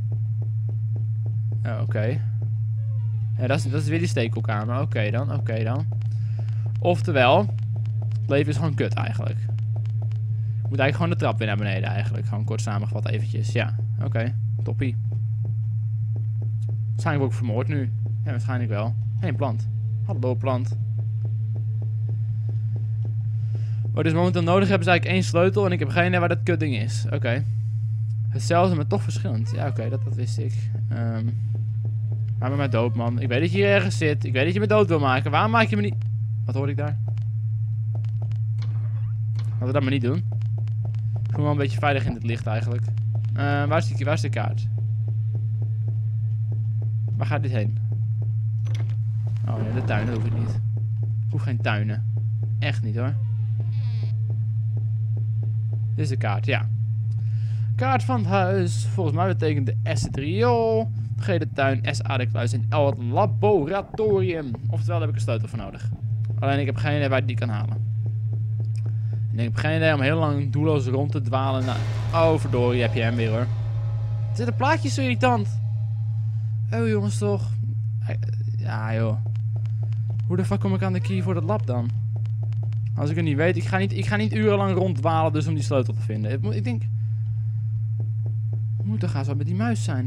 Oh, oké. Ja, dat is weer die stekelkamer. Oké dan. Oftewel, het leven is gewoon kut eigenlijk. Ik moet eigenlijk gewoon de trap weer naar beneden eigenlijk. Gewoon kort samengevat eventjes. Ja, oké. Toppie. Waarschijnlijk ook vermoord nu. Ja, waarschijnlijk wel. Hé, een plant. Hallo, plant. Wat we dus momenteel nodig hebben is eigenlijk 1 sleutel. En ik heb geen idee waar dat kutding is. Oké. Hetzelfde, maar toch verschillend. Ja, oké, dat wist ik. Maak me maar dood, man. Ik weet dat je hier ergens zit. Ik weet dat je me dood wil maken. Waarom maak je me niet... Wat hoorde ik daar? Laten we dat maar niet doen. Ik voel me wel een beetje veilig in het licht eigenlijk. Waar is de kaart? Waar gaat dit heen? Oh nee, de tuinen hoef ik niet. Ik hoef geen tuinen. Echt niet hoor. Dit is de kaart, ja. Kaart van het huis. Volgens mij betekent de S het riool. G de tuin, S A de kluis en L het laboratorium. Oftewel, daar heb ik een sleutel voor nodig. Alleen ik heb geen idee waar ik die kan halen. En ik heb geen idee om heel lang doelloos rond te dwalen. Oh, verdorie, heb je hem weer hoor. Zit de plaatjes zo irritant? Oh jongens toch. Ja joh. Hoe de fuck kom ik aan de key voor dat lab dan? Als ik het niet weet, ik ga niet urenlang ronddwalen dus om die sleutel te vinden. Ik denk... Moet toch gaan zo met die muis zijn.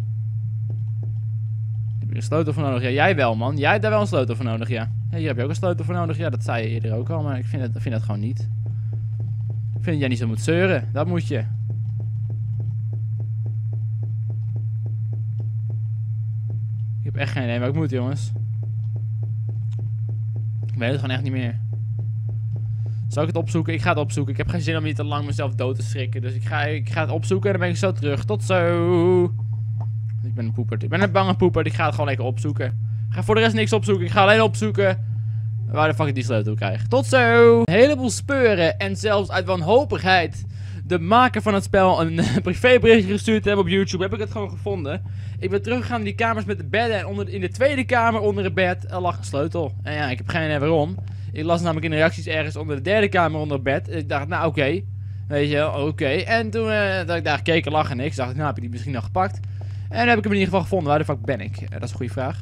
Ik heb er een sleutel voor nodig. Ja, jij wel man. Jij hebt daar wel een sleutel voor nodig, ja. Ja, hier heb je ook een sleutel voor nodig. Ja, dat zei je eerder ook al, maar ik vind het gewoon niet. Ik vind dat jij niet zo moet zeuren. Dat moet je. Ik heb echt geen idee waar ik moet, jongens. Ik weet het gewoon echt niet meer. Zal ik het opzoeken? Ik ga het opzoeken. Ik heb geen zin om hier te lang mezelf dood te schrikken. Dus ik ga het opzoeken en dan ben ik zo terug. Tot zo. Ik ben een poepert. Ik ben een bange poepert. Ik ga het gewoon lekker opzoeken. Ik ga voor de rest niks opzoeken. Ik ga alleen opzoeken waar de fuck ik die sleutel krijg. Tot zo. Een heleboel speuren en zelfs uit wanhopigheid de maker van het spel een privéberichtje gestuurd hebben op YouTube. Heb ik het gewoon gevonden. Ik ben teruggegaan naar die kamers met de bedden. En in de tweede kamer onder het bed lag een sleutel. En ja, ik heb geen idee waarom. Ik las namelijk in de reacties ergens onder de derde kamer onder het bed. Ik dacht, nou oké. Weet je, oké. En toen dat ik daar gekeken lag en niks. Dacht ik, nou heb ik die misschien nog gepakt. En dan heb ik hem in ieder geval gevonden. Waar de fuck ben ik? Dat is een goede vraag.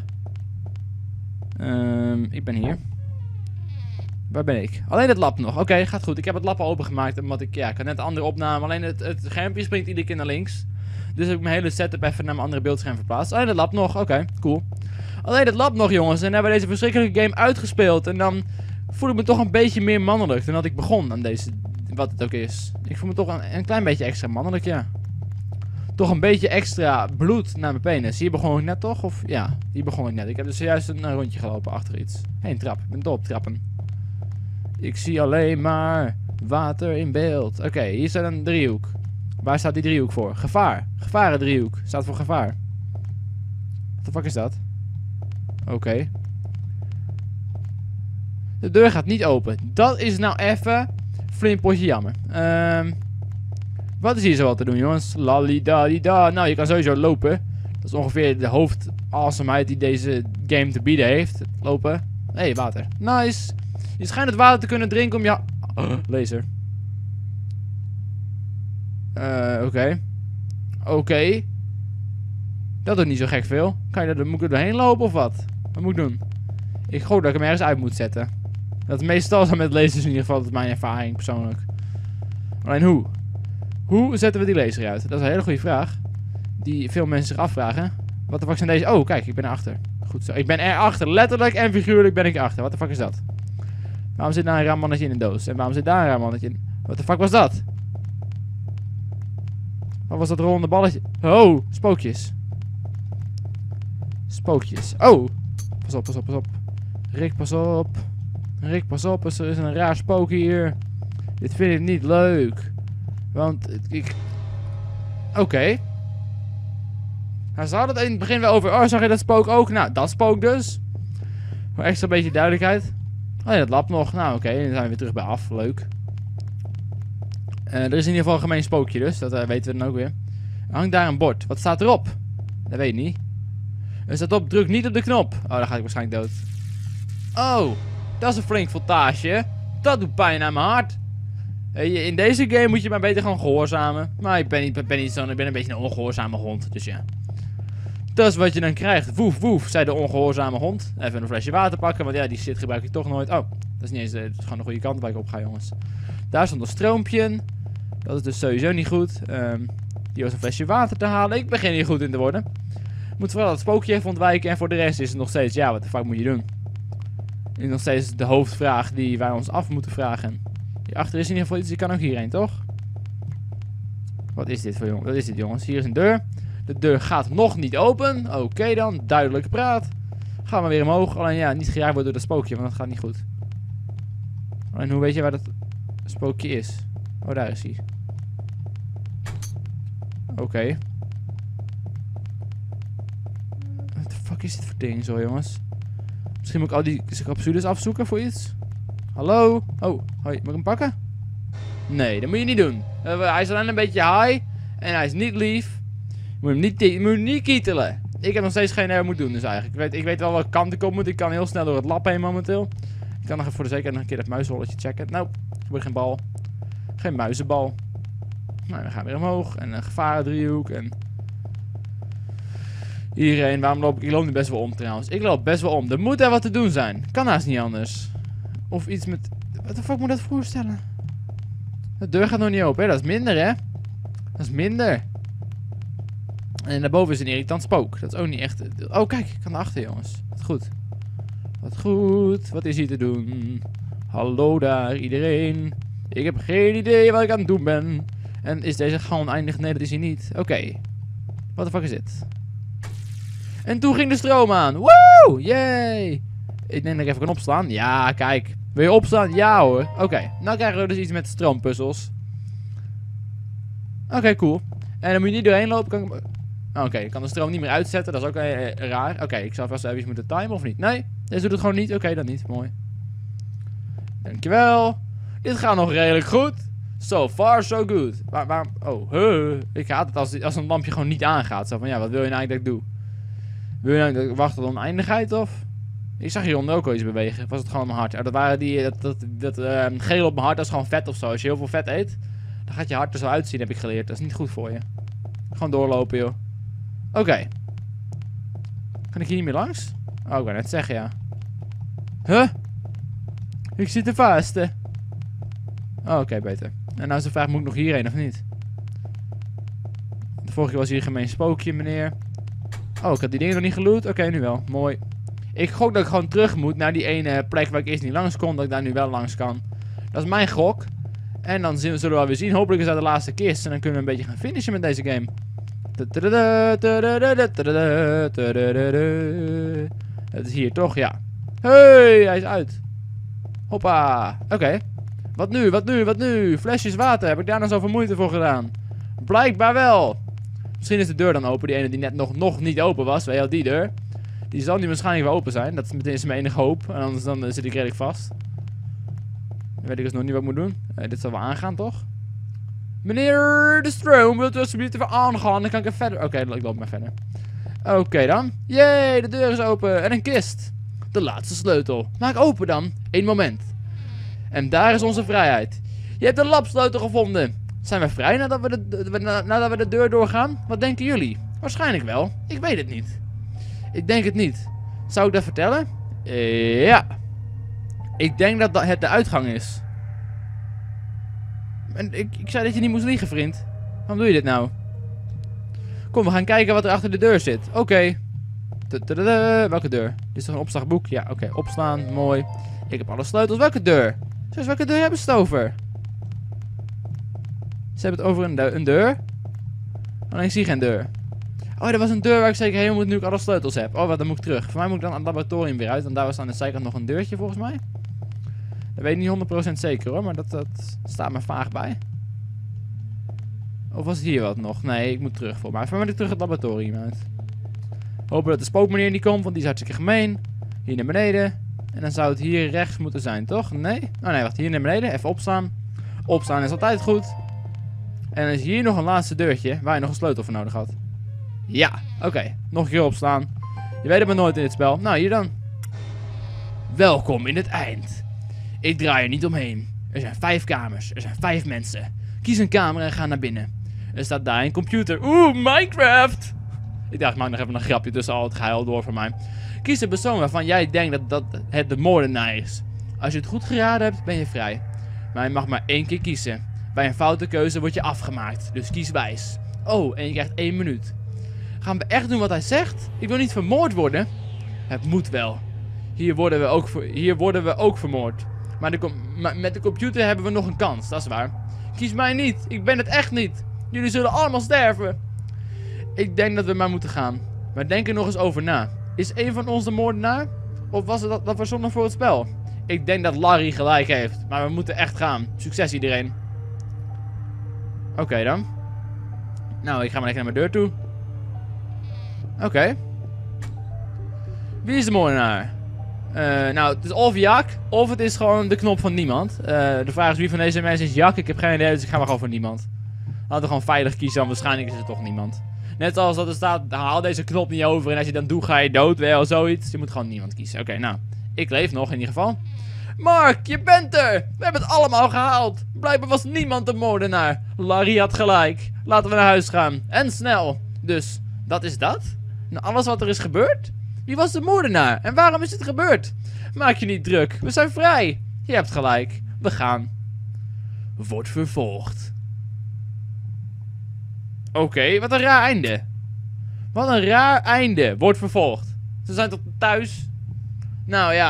Ik ben hier. Waar ben ik? Alleen het lab nog. Oké, gaat goed. Ik heb het lab al opengemaakt. Omdat ik had net een andere opname. Alleen het schermpje springt iedere keer naar links. Dus heb ik mijn hele setup even naar mijn andere beeldscherm verplaatst. Alleen het lab nog. Oké, cool. Alleen het lab nog, jongens. En dan hebben we deze verschrikkelijke game uitgespeeld. En dan voel ik me toch een beetje meer mannelijk dan dat ik begon aan deze... Wat het ook is. Ik voel me toch een klein beetje extra mannelijk, ja. Toch een beetje extra bloed naar mijn penis. Hier begon ik net toch? Of ja, hier begon ik net. Ik heb dus zojuist een rondje gelopen achter iets. Hé, een trap. Ik ben dol op trappen. Ik zie alleen maar water in beeld. Oké, hier staat een driehoek. Waar staat die driehoek voor? Gevaar. Gevarendriehoek. Staat voor gevaar. Wat de fuck is dat? Oké. De deur gaat niet open. Dat is nou even flink potje jammer. Wat is hier zo wat te doen, jongens? Lalidadida. Nou, je kan sowieso lopen. Dat is ongeveer de hoofdawesomeheid die deze game te bieden heeft. Lopen. Hé, water. Nice. Je schijnt het water te kunnen drinken om je... laser. Oké. Oké. Dat doet niet zo gek veel. Moet ik er doorheen lopen of wat? Wat moet ik doen? Ik geloof dat ik hem ergens uit moet zetten. Dat is meestal zo met lasers in ieder geval. Dat is mijn ervaring persoonlijk. Alleen hoe? Hoe zetten we die laser uit? Dat is een hele goede vraag. Die veel mensen zich afvragen. Wat de fuck zijn deze? Oh, kijk, ik ben erachter. Goed zo. Ik ben erachter. Letterlijk en figuurlijk ben ik erachter. Wat de fuck is dat? Waarom zit daar een raar mannetje in een doos? En waarom zit daar een raar mannetje in? Wat de fuck was dat? Wat was dat rollende balletje? Oh, spookjes. Spookjes. Oh! Pas op, pas op, pas op. Rick, pas op. Rick, pas op. Er is een raar spook hier. Dit vind ik niet leuk. Want ik... Oké. Nou, ze hadden het in het begin wel over... Oh, zag je dat spook ook? Nou, dat spook dus. Voor extra beetje duidelijkheid. Oh ja, dat lab nog. Nou, oké. Dan zijn we weer terug bij af. Leuk. Er is in ieder geval een gemeen spookje dus. Dat weten we dan ook weer. Er hangt daar een bord. Wat staat erop? Dat weet ik niet. Er staat op, druk niet op de knop. Oh, dan ga ik waarschijnlijk dood. Oh, dat is een flink voltage. Dat doet pijn aan mijn hart. In deze game moet je maar beter gewoon gehoorzamen. Maar ik ben een beetje een ongehoorzame hond. Dus ja. Dat is wat je dan krijgt. Woef, woef, zei de ongehoorzame hond. Even een flesje water pakken, want ja, die shit gebruik ik toch nooit. Oh, dat is niet eens, het is gewoon de goede kant waar ik op ga, jongens. Daar stond een stroompje. Dat is dus sowieso niet goed. Die was een flesje water te halen. Ik begin hier goed in te worden. Ik moet vooral het spookje even ontwijken. En voor de rest is het nog steeds, ja, wat de fuck moet je doen? Dit is nog steeds de hoofdvraag die wij ons af moeten vragen. Hierachter is in ieder geval iets, die kan ook hierheen, toch? Wat is dit voor jongens? Wat is dit, jongens? Hier is een deur. De deur gaat nog niet open. Oké dan, duidelijke praat. Gaan we weer omhoog. Alleen ja, niet geraakt worden door dat spookje, want dat gaat niet goed. Alleen hoe weet je waar dat spookje is? Oh, daar is hij. Oké. Wat de fuck is dit voor ding zo, jongens? Misschien moet ik al die capsules afzoeken voor iets? Hallo? Oh, hoi. Moet ik hem pakken? Nee, dat moet je niet doen. Hij is alleen een beetje high. En hij is niet lief. Je moet hem niet kietelen. Ik heb nog steeds geen idee wat ik moet doen dus eigenlijk. Ik weet wel welke kant ik op moet. Ik kan heel snel door het lab heen momenteel. Ik kan nog even voor de zekerheid nog een keer het muizenholletje checken. Nou, ik word geen bal. Geen muizenbal. Nou, dan gaan we weer omhoog. En een gevarendriehoek. En hierheen. Waarom loop ik? Ik loop nu best wel om trouwens. Ik loop best wel om. Er moet er wat te doen zijn. Kan haast niet anders. Of iets met... Wat de fuck moet dat voorstellen? De deur gaat nog niet open, hè? Dat is minder, hè? Dat is minder. En daarboven is een irritant spook. Dat is ook niet echt... Oh, kijk. Ik kan erachter, jongens. Wat goed. Wat goed. Wat is hier te doen? Hallo daar, iedereen. Ik heb geen idee wat ik aan het doen ben. En is deze gewoon eindig? Nee, dat is hij niet. Oké. Wat de fuck is dit? En toen ging de stroom aan. Woe! Yay! Ik denk dat ik even kan opslaan. Ja, kijk. Wil je opstaan? Ja hoor. Oké. Nou krijgen we dus iets met stroompuzzels. Oké, cool. En dan moet je niet doorheen lopen. Oké, ik kan de stroom niet meer uitzetten. Dat is ook raar. Oké, ik zou vast even moeten timen of niet. Nee, deze doet het gewoon niet. Oké, dan niet. Mooi. Dankjewel. Dit gaat nog redelijk goed. So far, so good. Waarom? Oh, ik haat het als een lampje gewoon niet aangaat. Zo van, ja, wat wil je nou eigenlijk dat ik doe? Wil je nou dat ik wacht tot oneindigheid of? Ik zag hieronder ook al iets bewegen. Was het gewoon mijn hart? Dat waren dat geel op mijn hart. Dat is gewoon vet of zo. Als je heel veel vet eet, dan gaat je hart er zo uitzien, heb ik geleerd. Dat is niet goed voor je. Gewoon doorlopen, joh. Oké. Kan ik hier niet meer langs? Oh, ik wou net zeggen, ja. Huh? Ik zit er vast, hè. Oh, oké, beter. En nou is de vraag, moet ik nog hierheen of niet? De vorige keer was hier een gemeen spookje, meneer. Oh, ik had die dingen nog niet geloot. Oké, nu wel. Mooi. Ik gok dat ik gewoon terug moet naar die ene plek waar ik eerst niet langs kon. Dat ik daar nu wel langs kan. Dat is mijn gok. En dan zullen we wel weer zien. Hopelijk is dat de laatste kist. En dan kunnen we een beetje gaan finishen met deze game. Het is hier toch? Ja. Hey, hij is uit. Hoppa. Oké. Wat nu? Wat nu? Wat nu? Flesjes water. Heb ik daar nog zoveel moeite voor gedaan? Blijkbaar wel. Misschien is de deur dan open. Die ene die net nog niet open was. Weet je wel, die deur. Die zal nu waarschijnlijk wel open zijn. Dat is meteen mijn enige hoop. En anders dan zit ik redelijk vast. Dan weet ik dus nog niet wat ik moet doen. Dit zal wel aangaan, toch? Meneer de stroom, wilt u alsjeblieft even aangaan? Dan kan ik even verder. Oké, ik loop maar verder. Oké dan. Yay, de deur is open. En een kist. De laatste sleutel. Maak open dan. 1 moment. En daar is onze vrijheid. Je hebt de labsleutel gevonden. Zijn we vrij nadat we de deur doorgaan? Wat denken jullie? Waarschijnlijk wel. Ik weet het niet. Ik denk het niet. Zou ik dat vertellen? Ja. Ik denk dat het de uitgang is. En ik zei dat je niet moest liegen, vriend. Waarom doe je dit nou? Kom, we gaan kijken wat er achter de deur zit. Oké. Welke deur? Dit is toch een opslagboek? Ja, oké. Opslaan. Mooi. Ik heb alle sleutels. Welke deur? Zoals welke deur hebben ze het over? Ze hebben het over een deur. Alleen ik zie geen deur. Oh, er was een deur waar ik zeker heen moet nu ik alle sleutels heb. Oh, wat, dan moet ik terug. Voor mij moet ik dan aan het laboratorium weer uit. Want daar was aan de zijkant nog een deurtje volgens mij. Dat weet ik niet 100% zeker hoor. Maar dat staat me vaag bij. Of was het hier wat nog? Nee, ik moet terug voor mij. Voor mij moet ik terug het laboratorium uit. Hopen dat de spookmeneer niet komt. Want die is hartstikke gemeen. Hier naar beneden. En dan zou het hier rechts moeten zijn, toch? Nee? Oh nee, wacht. Hier naar beneden. Even opstaan. Opstaan is altijd goed. En dan is hier nog een laatste deurtje. Waar je nog een sleutel voor nodig had. Ja, oké. Nog een keer opstaan. Je weet het maar nooit in dit spel. Nou, hier dan. Welkom in het eind. Ik draai er niet omheen. Er zijn 5 kamers. Er zijn 5 mensen. Kies een kamer en ga naar binnen. Er staat daar een computer. Oeh, Minecraft! Ik dacht, maak nog even een grapje tussen al het geheil door voor mij. Kies de persoon waarvan jij denkt dat het de moordenaar is. Als je het goed geraden hebt, ben je vrij. Maar je mag maar 1 keer kiezen. Bij een foute keuze word je afgemaakt. Dus kies wijs. Oh, en je krijgt 1 minuut. Gaan we echt doen wat hij zegt? Ik wil niet vermoord worden. Het moet wel. Hier worden we ook vermoord. Maar met de computer hebben we nog een kans, dat is waar. Kies mij niet, ik ben het echt niet. Jullie zullen allemaal sterven. Ik denk dat we maar moeten gaan. Maar denk er nog eens over na. Is een van ons de moordenaar? Of was het dat verzonnen voor het spel? Ik denk dat Larry gelijk heeft. Maar we moeten echt gaan. Succes iedereen. Oké dan. Nou, ik ga maar lekker naar mijn deur toe. Oké. Wie is de moordenaar? Nou, het is of Jak, of het is gewoon de knop van niemand. De vraag is wie van deze mensen is Jak. Ik heb geen idee, dus ik ga maar gewoon voor niemand. Laten we gewoon veilig kiezen, want waarschijnlijk is het toch niemand. Net als dat er staat, haal deze knop niet over en als je dan doet, ga je dood, wel zoiets. Je moet gewoon niemand kiezen. Oké, nou, ik leef nog in ieder geval. Mark, je bent er! We hebben het allemaal gehaald. Blijkbaar was niemand de moordenaar. Larry had gelijk. Laten we naar huis gaan. En snel. Dus, dat is dat? Nou, alles wat er is gebeurd? Wie was de moordenaar? En waarom is het gebeurd? Maak je niet druk. We zijn vrij. Je hebt gelijk. We gaan. Wordt vervolgd. Oké, wat een raar einde. Wat een raar einde. Wordt vervolgd. Ze zijn toch thuis? Nou ja,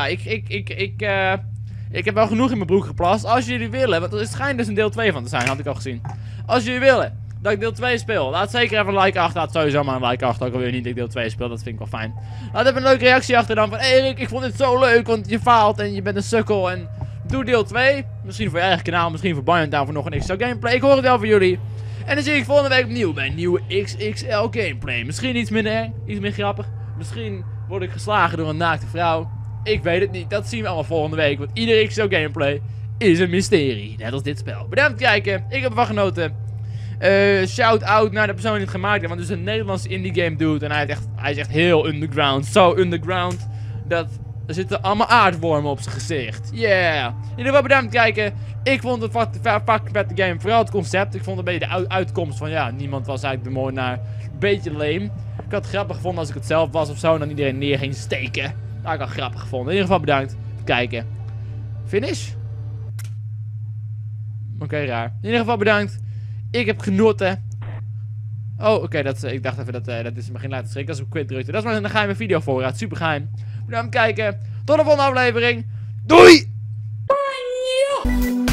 ik heb wel genoeg in mijn broek geplast. Als jullie willen, want er schijnt dus een deel 2 van te zijn, had ik al gezien. Als jullie willen dat ik deel 2 speel, laat zeker even een like achter. Laat sowieso maar een like achter, ook al wil je niet dat ik deel 2 speel. Dat vind ik wel fijn. Laat even een leuke reactie achter dan van Erik, ik vond dit zo leuk, want je faalt en je bent een sukkel. En doe deel 2. Misschien voor je eigen kanaal, misschien voor Biontowne voor nog een extra gameplay. Ik hoor het wel van jullie. En dan zie ik volgende week opnieuw bij een nieuwe XXL gameplay. Misschien iets minder eng, iets meer grappig. Misschien word ik geslagen door een naakte vrouw. Ik weet het niet, dat zien we allemaal volgende week. Want iedere XXL gameplay is een mysterie. Net als dit spel. Bedankt voor het kijken, ik heb ervan genoten. Shout-out naar de persoon die het gemaakt heeft. Want het is een Nederlandse indie game dude. En hij is echt heel underground. Zo underground. Dat er zitten allemaal aardwormen op zijn gezicht. Yeah. In ieder geval bedankt voor het kijken. Ik vond het fucking vette game. Vooral het concept. Ik vond een beetje de uitkomst van ja, niemand was eigenlijk de moordenaar. Een beetje lame. Ik had het grappig gevonden als ik het zelf was of zo. En dan iedereen neer ging steken. Dat had ik al grappig gevonden. In ieder geval bedankt voor het kijken. Finish? Oké, raar. In ieder geval bedankt. Ik heb genoten. Oh, oké, ik dacht even dat is me geen laten schrikken als ik quit drukte. Dat is maar een geheime video voorraad. Super geheim. Bedankt voor het kijken. Tot de volgende aflevering. Doei!